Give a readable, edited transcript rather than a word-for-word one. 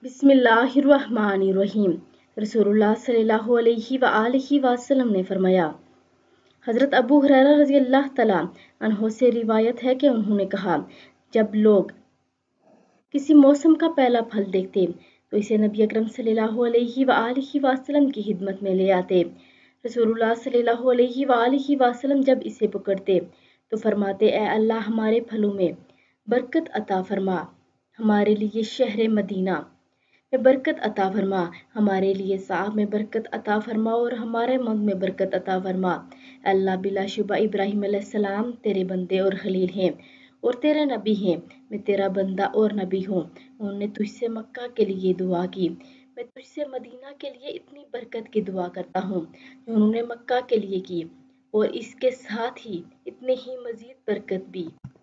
बिस्मिल्लाहिर्रहमानिर्रहीम। रसूलुल्लाह सल्लल्लाहु अलैहि वआलिहि वसल्लम ने फरमाया, हज़रत अबू हुरैरा रज़ी अल्लाह तआला अन्हो से रिवायत है कि उन्होंने कहा, जब लोग किसी मौसम का पहला फल देखते तो इसे नबी अकरम सल्लल्लाहु अलैहि वआलिहि वसल्लम की खिदमत में ले आते। रसूलुल्लाह सल्लल्लाहु अलैहि वआलिहि वसल्लम जब इसे पकड़ते तो फरमाते, ए अल्लाह हमारे फलों में बरकत अता फरमा, हमारे लिए शहर मदीना में बरकत अता फरमा, हमारे लिए साहब में बरकत अता फरमा और हमारे मद में बरकत अता फरमा। अल्लाह बिलाशुबा इब्राहिम अलैहिस्सलाम तेरे बंदे और खलील हैं और तेरे नबी हैं। मैं तेरा बंदा और नबी हूँ। उन्होंने तुझसे मक्का के लिए दुआ की, मैं तुझसे मदीना के लिए इतनी बरकत की दुआ करता हूँ जो उन्होंने मक्का के लिए की, और इसके साथ ही इतनी ही मजीद बरकत भी।